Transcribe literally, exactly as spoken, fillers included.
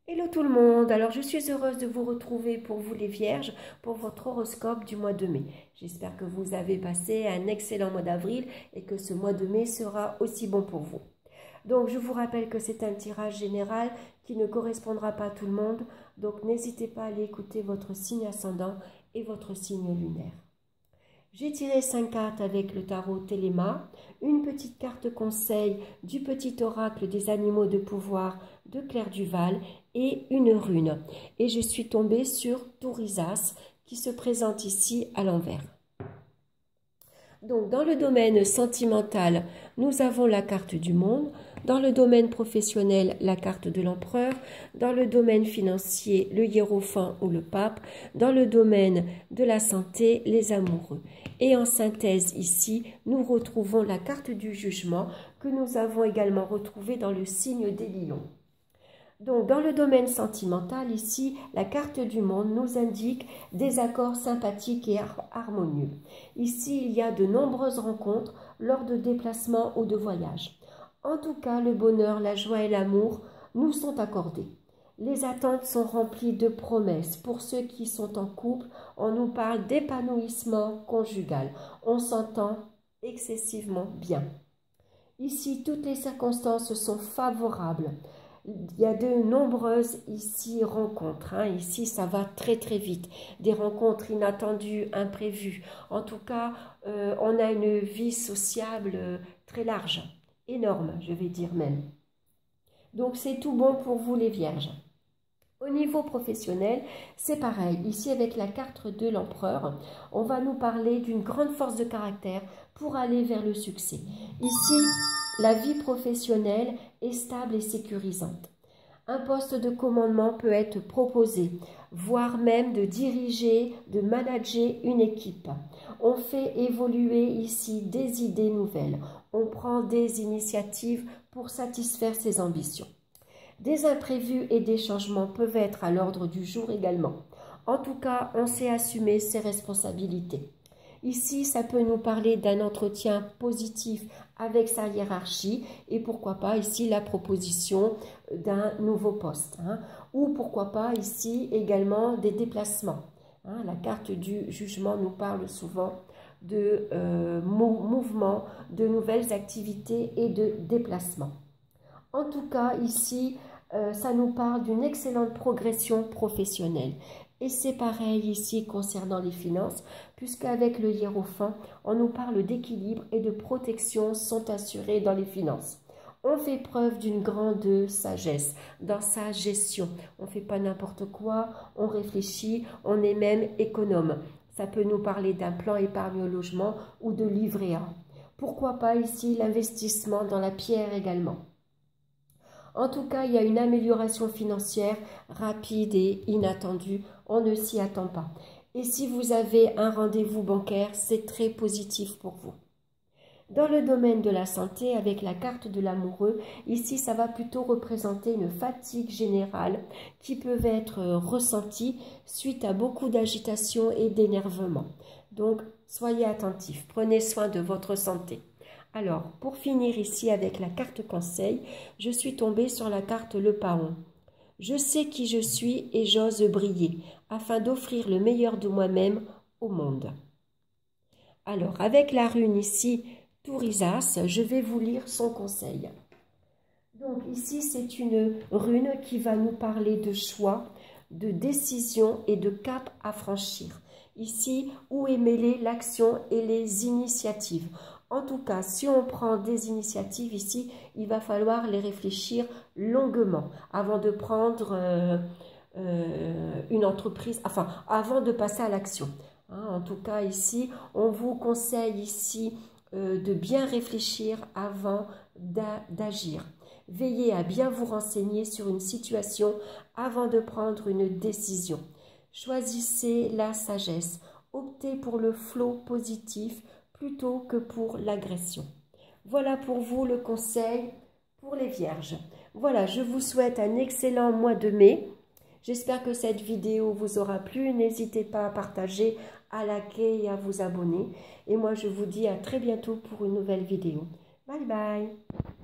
Hello tout le monde, alors je suis heureuse de vous retrouver pour vous les Vierges, pour votre horoscope du mois de mai. J'espère que vous avez passé un excellent mois d'avril et que ce mois de mai sera aussi bon pour vous. Donc je vous rappelle que c'est un tirage général qui ne correspondra pas à tout le monde, donc n'hésitez pas à aller écouter votre signe ascendant et votre signe lunaire. J'ai tiré cinq cartes avec le tarot Téléma, une petite carte conseil du petit oracle des animaux de pouvoir de Claire Duval et une rune. Et je suis tombée sur Tourisas qui se présente ici à l'envers. Donc dans le domaine sentimental, nous avons la carte du monde. Dans le domaine professionnel, la carte de l'empereur. Dans le domaine financier, le hiérophant ou le pape. Dans le domaine de la santé, les amoureux. Et en synthèse ici, nous retrouvons la carte du jugement que nous avons également retrouvée dans le signe des lions. Donc, dans le domaine sentimental, ici, la carte du monde nous indique des accords sympathiques et harmonieux. Ici, il y a de nombreuses rencontres lors de déplacements ou de voyages. En tout cas, le bonheur, la joie et l'amour nous sont accordés. Les attentes sont remplies de promesses. Pour ceux qui sont en couple, on nous parle d'épanouissement conjugal. On s'entend excessivement bien. Ici, toutes les circonstances sont favorables. Il y a de nombreuses ici rencontres. Hein. Ici, ça va très très vite. Des rencontres inattendues, imprévues. En tout cas, euh, on a une vie sociable très large, énorme, je vais dire même. Donc, c'est tout bon pour vous les Vierges. Au niveau professionnel, c'est pareil. Ici, avec la carte de l'empereur, on va nous parler d'une grande force de caractère pour aller vers le succès. Ici, la vie professionnelle est stable et sécurisante. Un poste de commandement peut être proposé, voire même de diriger, de manager une équipe. On fait évoluer ici des idées nouvelles. On prend des initiatives pour satisfaire ses ambitions. Des imprévus et des changements peuvent être à l'ordre du jour également. En tout cas, on sait assumer ses responsabilités. Ici, ça peut nous parler d'un entretien positif avec sa hiérarchie et pourquoi pas ici la proposition d'un nouveau poste. Hein, ou pourquoi pas ici également des déplacements. Hein, la carte du jugement nous parle souvent de euh, mouvements, de nouvelles activités et de déplacements. En tout cas, ici, euh, ça nous parle d'une excellente progression professionnelle. Et c'est pareil ici concernant les finances, puisqu'avec le hiérophant, on nous parle d'équilibre et de protection sont assurés dans les finances. On fait preuve d'une grande sagesse dans sa gestion. On ne fait pas n'importe quoi, on réfléchit, on est même économe. Ça peut nous parler d'un plan épargne au logement ou de livret A. Pourquoi pas ici l'investissement dans la pierre également. En tout cas, il y a une amélioration financière rapide et inattendue. On ne s'y attend pas. Et si vous avez un rendez-vous bancaire, c'est très positif pour vous. Dans le domaine de la santé, avec la carte de l'amoureux, ici, ça va plutôt représenter une fatigue générale qui peut être ressentie suite à beaucoup d'agitation et d'énervement. Donc, soyez attentifs. Prenez soin de votre santé. Alors, pour finir ici avec la carte conseil, je suis tombée sur la carte le paon. Je sais qui je suis et j'ose briller, afin d'offrir le meilleur de moi-même au monde. Alors, avec la rune ici, Tourisas, je vais vous lire son conseil. Donc ici, c'est une rune qui va nous parler de choix, de décision et de cap à franchir. Ici, où est mêlée l'action et les initiatives. En tout cas, si on prend des initiatives ici, il va falloir les réfléchir longuement avant de prendre euh, euh, une entreprise, enfin, avant de passer à l'action. Hein, en tout cas, ici, on vous conseille ici euh, de bien réfléchir avant d'agir. Veillez à bien vous renseigner sur une situation avant de prendre une décision. Choisissez la sagesse. Optez pour le flot positif plutôt que pour l'agression. Voilà pour vous le conseil pour les Vierges. Voilà, je vous souhaite un excellent mois de mai. J'espère que cette vidéo vous aura plu. N'hésitez pas à partager, à liker et à vous abonner. Et moi, je vous dis à très bientôt pour une nouvelle vidéo. Bye bye!